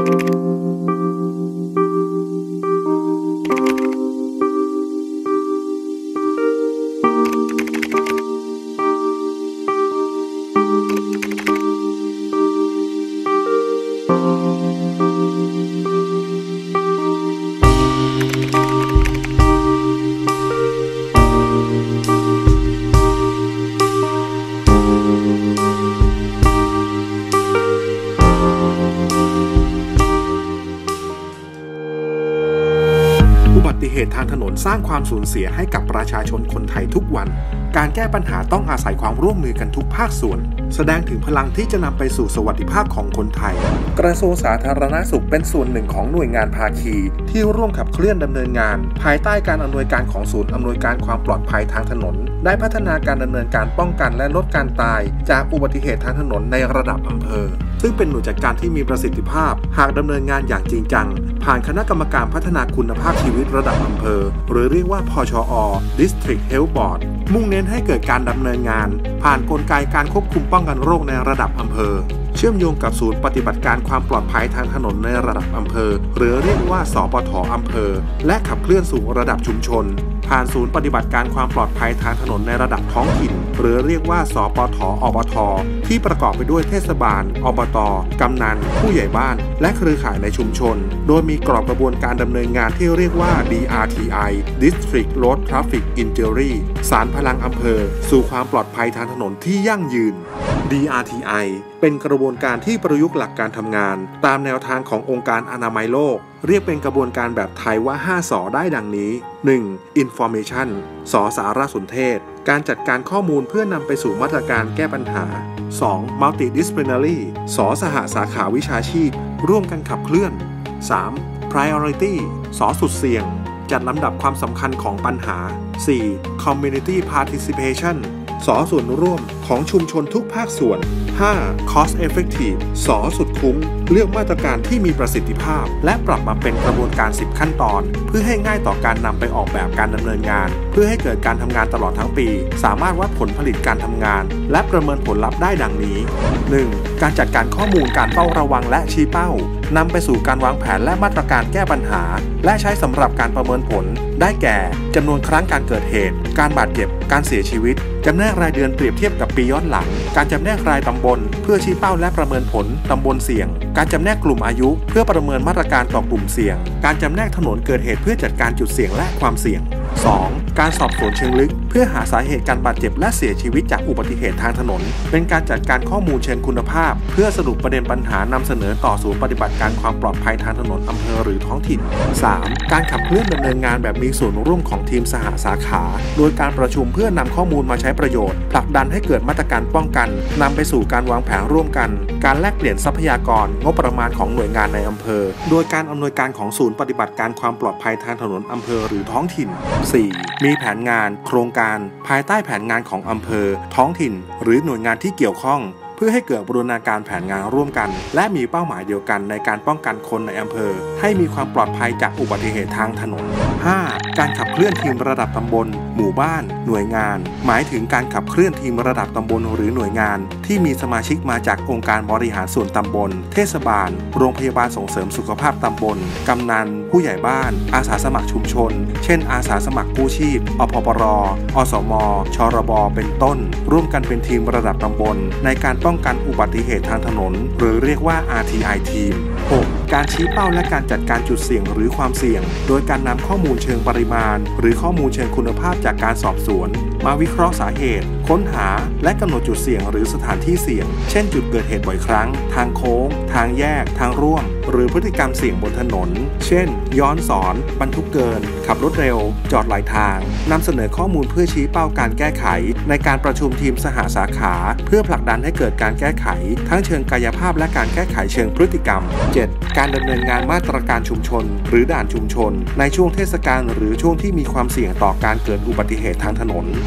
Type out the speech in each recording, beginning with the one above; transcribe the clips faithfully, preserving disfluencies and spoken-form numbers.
อุบัติเหตุทางถนนสร้างความสูญเสียให้กับประชาชนคนไทยทุกวันการแก้ปัญหาต้องอาศัยความร่วมมือกันทุกภาคส่วนแสดงถึงพลังที่จะนำไปสู่สวัสดิภาพของคนไทยกระทรวงสาธารณสุขเป็นส่วนหนึ่งของหน่วยงานภาคีที่ร่วมขับเคลื่อนดำเนินงานภายใต้การอำนวยการของศูนย์อำนวยการความปลอดภัยทางถนนได้พัฒนาการดำเนินการป้องกันและลดการตายจากอุบัติเหตุทางถนนในระดับอำเภอซึ่งเป็นหน่วยจัดการที่มีประสิทธิภาพหากดำเนินงานอย่างจริงจังผ่านคณะกรรมการพัฒนาคุณภาพชีวิตระดับอำเภอหรือเรียกว่าพชอ District Health Board มุ่งเน้นให้เกิดการดำเนินงานผ่านกลไกการควบคุมป้องกันโรคในระดับอำเภอเชื่อมโยงกับศูนย์ปฏิบัติการความปลอดภัยทางถนนในระดับอำเภอหรือเรียกว่าสปท.อำเภอและขับเคลื่อนสู่ระดับชุมชนผ่านศูนย์ปฏิบัติการความปลอดภัยทางถนนในระดับท้องถิ่นหรือเรียกว่าสปท.อบท.ที่ประกอบไปด้วยเทศบาลอบต.กำนันผู้ใหญ่บ้านและเครือข่ายในชุมชนโดยมีกรอบกระบวนการดำเนินงานที่เรียกว่า ดี อาร์ ที ไอ District Road Traffic Injury สานพลังอำเภอสู่ความปลอดภัยทางถนนที่ยั่งยืน ดี อาร์ ที ไอ เป็นกระบวนการที่ประยุกต์หลักการทำงานตามแนวทางขององค์การอนามัยโลกเรียกเป็นกระบวนการแบบไทยว่าห้าสได้ดังนี้ หนึ่ง Information สสารสนเทศการจัดการข้อมูลเพื่อนำไปสู่มาตรการแก้ปัญหา สอง Multidisciplinary สสหสาขาวิชาชีพร่วมกันขับเคลื่อน สาม Priority สสุดเสี่ยงจัดลำดับความสำคัญของปัญหา สี่ Community Participation สส่วนร่วมของชุมชนทุกภาคส่วน ห้า Cost Effective สสุดคุ้มเลือกมาตรการที่มีประสิทธิภาพและปรับมาเป็นกระบวนการสิบขั้นตอนเพื่อให้ง่ายต่อการนำไปออกแบบการดำเนินงานเพื่อให้เกิดการทำงานตลอดทั้งปีสามารถวัดผลผลิตการทำงานและประเมินผลลัพธ์ได้ดังนี้ หนึ่ง การจัดการข้อมูลการเฝ้าระวังและชี้เป้านำไปสู่การวางแผนและมาตรการแก้ปัญหาและใช้สำหรับการประเมินผลได้แก่จำนวนครั้งการเกิดเหตุการบาดเจ็บการเสียชีวิตจำแนกรายเดือนเปรียบเทียบกับปีย้อนหลังการจำแนกรายตำบลเพื่อชี้เป้าและประเมินผลตำบลเสี่ยงการจำแนกกลุ่มอายุเพื่อประเมินมาตรการต่อกลุ่มเสี่ยงการจำแนกถนนเกิดเหตุเพื่อจัดการจุดเสี่ยงและความเสี่ยง สอง การสอบสวนเชิงลึกเพื่อหาสาเหตุการบาดเจ็บและเสียชีวิตจากอุบัติเหตุทางถนนเป็นการจัดการข้อมูลเชิงคุณภาพเพื่อสรุปประเด็นปัญหานำเสนอต่อศูนย์ปฏิบัติการความปลอดภัยทางถนนอำเภอหรือท้องถิ่น สาม การขับเคลื่อนดำเนินงานแบบมีส่วนร่วมของทีมสหสาขาโดยการประชุมเพื่อนำข้อมูลมาใช้ประโยชน์ผลักดันให้เกิดมาตรการป้องกันนำไปสู่การวางแผนร่วมกันการแลกเปลี่ยนทรัพยากรงบประมาณของหน่วยงานในอำเภอโดยการอำนวยการของศูนย์ปฏิบัติการความปลอดภัยทางถนนอำเภอหรือท้องถิ่น สี่ มีแผนงานโครงการภายใต้แผนงานของอำเภอท้องถิ่นหรือหน่วยงานที่เกี่ยวข้องเพื่อให้เกิดบูรณาการแผนงานร่วมกันและมีเป้าหมายเดียวกันในการป้องกันคนในอำเภอให้มีความปลอดภัยจากอุบัติเหตุทางถนน ห้า การขับเคลื่อนทีมระดับตำบลหมู่บ้านหน่วยงานหมายถึงการขับเคลื่อนทีมระดับตำบลหรือหน่วยงานที่มีสมาชิกมาจากองค์การบริหารส่วนตำบลเทศบาลโรงพยาบาลส่งเสริมสุขภาพตำบลกำนันผู้ใหญ่บ้านอาสาสมัครชุมชนเช่นอาสาสมัครกู้ชีพอพปรอสมชรบเป็นต้นร่วมกันเป็นทีมระดับตำบลในการป้องกันอุบัติเหตุทางถนนหรือเรียกว่า อาร์ ที ไอ Team หก การชี้เป้าและการจัดการจุดเสี่ยงหรือความเสี่ยงโดยการนำข้อมูลเชิงปริมาณหรือข้อมูลเชิงคุณภาพจากการสอบสวนมาวิเคราะห์สาเหตุค้นหาและกำหนดจุดเสี่ยงหรือสถานที่เสี่ยงเช่นจุดเกิดเหตุบ่อยครั้งทางโค้งทางแยกทางร่วมหรือพฤติกรรมเสี่ยงบนถนนเช่นย้อนสอนบรรทุกเกินขับรถเร็วจอดหลายทางนำเสนอข้อมูลเพื่อชี้เป้าการแก้ไขในการประชุมทีมสหสาขาเพื่อผลักดันให้เกิดการแก้ไขทั้งเชิงกายภาพและการแก้ไขเชิงพฤติกรรม เจ็ด การดำเนินงานมาตรการชุมชนหรือด่านชุมชนในช่วงเทศกาลหรือช่วงที่มีความเสี่ยงต่อการเกิดอุบัติเหตุทางถนน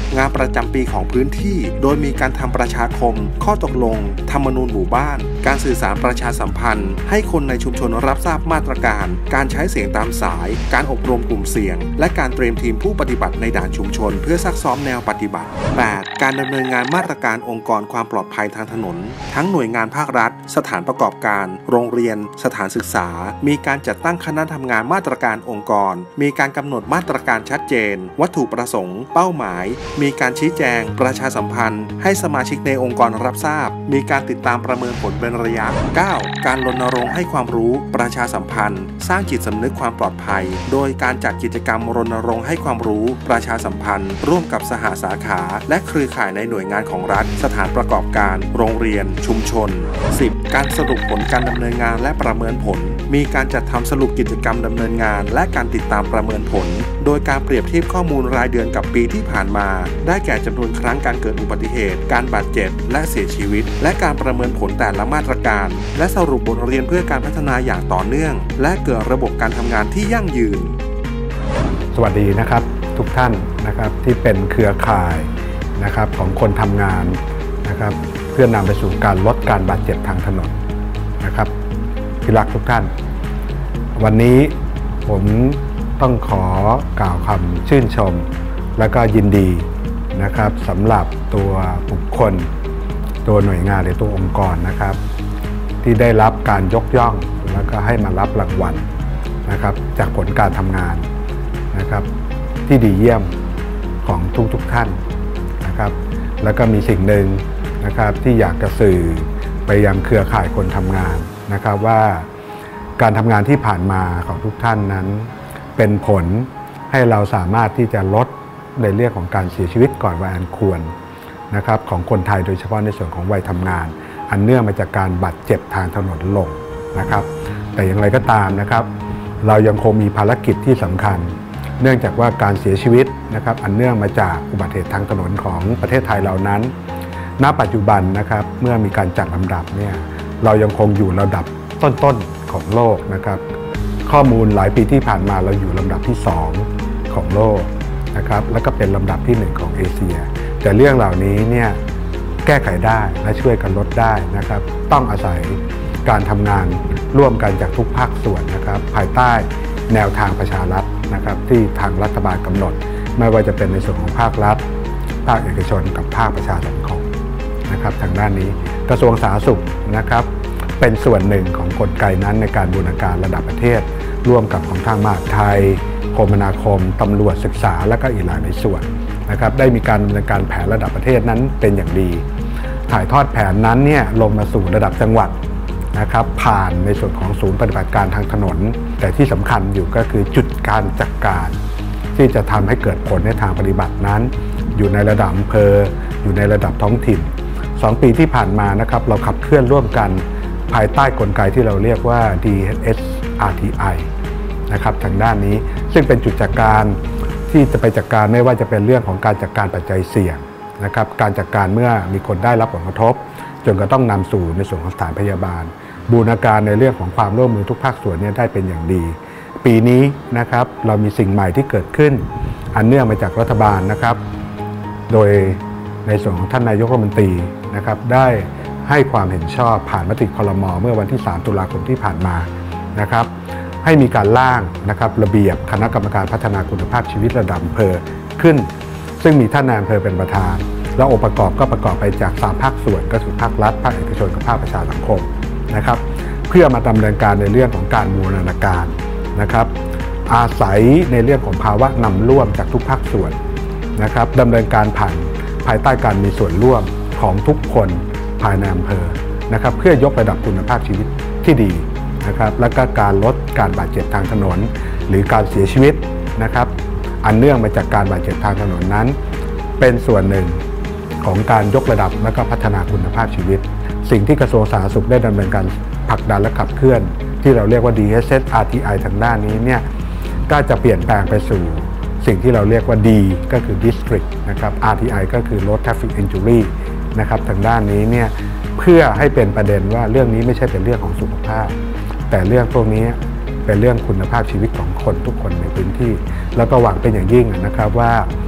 งานประจำปีของพื้นที่โดยมีการทำประชาคมข้อตกลงธรรมนูญหมู่บ้านการสื่อสารประชาสัมพันธ์ให้คนในชุมชนรับทราบมาตรการการใช้เสียงตามสายการอบรมกลุ่มเสี่ยงและการเตรียมทีมผู้ปฏิบัติในด่านชุมชนเพื่อซักซ้อมแนวปฏิบัติ แปด การดำเนินงานมาตรการองค์กรความปลอดภัยทางถนนทั้งหน่วยงานภาครัฐสถานประกอบการโรงเรียนสถานศึกษามีการจัดตั้งคณะทำงานมาตรการองค์กรมีการกำหนดมาตรการชัดเจนวัตถุประสงค์เป้าหมายมีการชี้แจงประชาสัมพันธ์ให้สมาชิกในองค์กรรับทราบมีการติดตามประเมินผลเป็นระยะ เก้า การรณรงค์ให้ความรู้ประชาสัมพันธ์สร้างจิตสำนึกความปลอดภัยโดยการจัดกิจกรรมรณรงค์ให้ความรู้ประชาสัมพันธ์ร่วมกับสหสาขาและเครือข่ายในหน่วยงานของรัฐสถานประกอบการโรงเรียนชุมชน สิบ การสรุปผลการดำเนินงานและประเมินผลมีการจัดทำสรุปกิจกรรมดำเนินงานและการติดตามประเมินผลโดยการเปรียบเทียบข้อมูลรายเดือนกับปีที่ผ่านมาได้แก่จำนวนครั้งการเกิดอุบัติเหตุการบาดเจ็บและเสียชีวิตและการประเมินผลแต่ละมาตรการและสรุปบทเรียนเพื่อการพัฒนาอย่างต่อเนื่องและเกิดระบบการทำงานที่ยั่งยืนสวัสดีนะครับทุกท่านนะครับที่เป็นเครือข่ายนะครับของคนทำงานนะครับเพื่อนำไปสู่การลดการบาดเจ็บทางถนนนะครับที่รักทุกท่านวันนี้ผมต้องขอกล่าวคำชื่นชมและก็ยินดีนะครับสำหรับตัวบุคคลตัวหน่วยงานหรือตัวองค์กรนะครับที่ได้รับการยกย่องแล้วก็ให้มารับรางวัลนะครับจากผลการทำงานนะครับที่ดีเยี่ยมของทุกๆท่านนะครับแล้วก็มีสิ่งหนึ่งนะครับที่อยากจะสื่อไปยังเครือข่ายคนทำงานนะครับว่าการทำงานที่ผ่านมาของทุกท่านนั้นเป็นผลให้เราสามารถที่จะลดในเรื่องของการเสียชีวิตก่อนวัยอันควรนะครับของคนไทยโดยเฉพาะในส่วนของวัยทำงานอันเนื่องมาจากการบาดเจ็บทางถนนลงนะครับแต่อย่างไรก็ตามนะครับเรายังคงมีภารกิจที่สำคัญเนื่องจากว่าการเสียชีวิตนะครับอันเนื่องมาจากอุบัติเหตุทางถนนของประเทศไทยเหล่านั้นณปัจจุบันนะครับเมื่อมีการจัดลำดับเนี่ยเรายังคงอยู่ระดับต้นๆของโลกนะครับข้อมูลหลายปีที่ผ่านมาเราอยู่ลำดับที่สองของโลกนะครับแล้วก็เป็นลำดับที่หนึ่งของเอเชียแต่เรื่องเหล่านี้เนี่ยแก้ไขได้และช่วยกันลดได้นะครับต้องอาศัยการทำงานร่วมกันจากทุกภาคส่วนนะครับภายใต้แนวทางประชารัฐนะครับที่ทางรัฐบาลกำหนดไม่ว่าจะเป็นในส่วนของภาครัฐภาคเอกชนกับภาคประชาสังคมนะครับทางด้านนี้กระทรวงสาธารณสุขนะครับเป็นส่วนหนึ่งของกลไกนั้นในการบูรณาการระดับประเทศร่วมกับของทางมหาดไทยคมนาคมตำรวจศึกษาและก็อีกหลายในส่วนนะครับได้มีการดำเนินการแผนระดับประเทศนั้นเป็นอย่างดีถ่ายทอดแผนนั้นเนี่ยลงมาสู่ระดับจังหวัดนะครับผ่านในส่วนของศูนย์ปฏิบัติการทางถนนแต่ที่สำคัญอยู่ก็คือจุดการจัดการที่จะทำให้เกิดผลในทางปฏิบัตินั้นอยู่ในระดับอำเภออยู่ในระดับท้องถิ่นสองปีที่ผ่านมานะครับเราขับเคลื่อนร่วมกันภายใต้กลไกที่เราเรียกว่า ดี เอส อาร์ ที ไอ นะครับทางด้านนี้ซึ่งเป็นจุดจัดการที่จะไปจัดการไม่ว่าจะเป็นเรื่องของการจัดการปัจจัยเสี่ยงนะครับการจัดการเมื่อมีคนได้รับผลกระทบจนก็ต้องนำสู่ในส่วนของสถานพยาบาลบูรณาการในเรื่องของความร่วมมือทุกภาคส่วนนี้ได้เป็นอย่างดีปีนี้นะครับเรามีสิ่งใหม่ที่เกิดขึ้นอันเนื่องมาจากรัฐบาลนะครับโดยในส่วนของท่านนายกรัฐมนตรีนะครับได้ให้ความเห็นชอบผ่านมติครม.เมื่อวันที่สามตุลาคมที่ผ่านมานะครับให้มีการร่างนะครับระเบียบคณะกรรมการพัฒนาคุณภาพชีวิตระดับอำเภอขึ้นซึ่งมีท่านนายอำเภอเป็นประธานและองค์ประกอบก็ประกอบไปจากสามภาคส่วนก็คือภาครัฐภาคเอกชนกับภาคประชาสังคมนะครับเพื่อมาดำเนินการในเรื่องของการบูรณาการนะครับอาศัยในเรื่องของภาวะนำร่วมจากทุกภาคส่วนนะครับดำเนินการผ่านภายใต้การมีส่วนร่วมของทุกคนภายในอำเภอนะครับเพื่อยกระดับคุณภาพชีวิตที่ดีนะครับและก็การลดการบาดเจ็บทางถนนหรือการเสียชีวิตนะครับอันเนื่องมาจากการบาดเจ็บทางถนนนั้นเป็นส่วนหนึ่งของการยกระดับและก็พัฒนาคุณภาพชีวิตสิ่งที่กระทรวงสาธารณสุขได้ดำเนินการผลักดันและขับเคลื่อนที่เราเรียกว่า ดี เอส อาร์ ที ไอ ทางด้านนี้เนี่ยก็จะเปลี่ยนแปลงไปสู่สิ่งที่เราเรียกว่า D ก็คือ District นะครับ อาร์ ที ไอ ก็คือ Road Traffic Injury นะครับทางด้านนี้เนี่ยเพื่อให้เป็นประเด็นว่าเรื่องนี้ไม่ใช่เป็นเรื่องของสุขภาพแต่เรื่องพวกนี้เป็นเรื่องคุณภาพชีวิตของคนทุกคนในพื้นที่แล้วก็หวังเป็นอย่างยิ่งนะครับว่า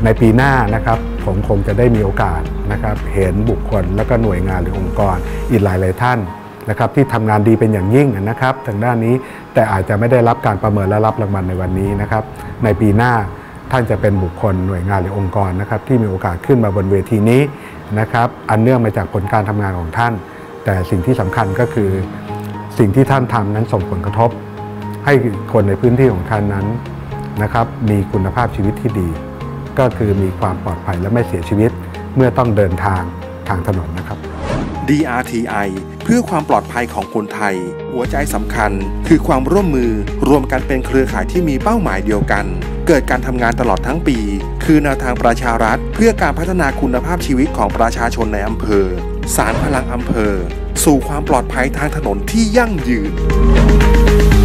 ในปีหน้านะครับผมคงจะได้มีโอกาสนะครับเห็นบุคคลและก็หน่วยงานหรือองค์กรอีกหลายๆท่านนะครับที่ทำงานดีเป็นอย่างยิ่งนะครับทางด้านนี้แต่อาจจะไม่ได้รับการประเมินและรับรางวัลในวันนี้นะครับในปีหน้าท่านจะเป็นบุคคลหน่วยงานหรือองค์กรนะครับที่มีโอกาสขึ้นมาบนเวทีนี้นะครับอันเนื่องมาจากผลการทำงานของท่านแต่สิ่งที่สำคัญก็คือสิ่งที่ท่านทำนั้นส่งผลกระทบให้คนในพื้นที่ของท่านนั้นนะครับมีคุณภาพชีวิตที่ดีก็คือมีความปลอดภัยและไม่เสียชีวิตเมื่อต้องเดินทางทางถนนนะครับดี อาร์ ที ไอ เพื่อความปลอดภัยของคนไทยหัวใจสำคัญคือความร่วมมือรวมกันเป็นเครือข่ายที่มีเป้าหมายเดียวกันเกิดการทำงานตลอดทั้งปีคือแนวทางประชารัฐเพื่อการพัฒนาคุณภาพชีวิตของประชาชนในอำเภอสานพลังอำเภอสู่ความปลอดภัยทางถนนที่ยั่งยืน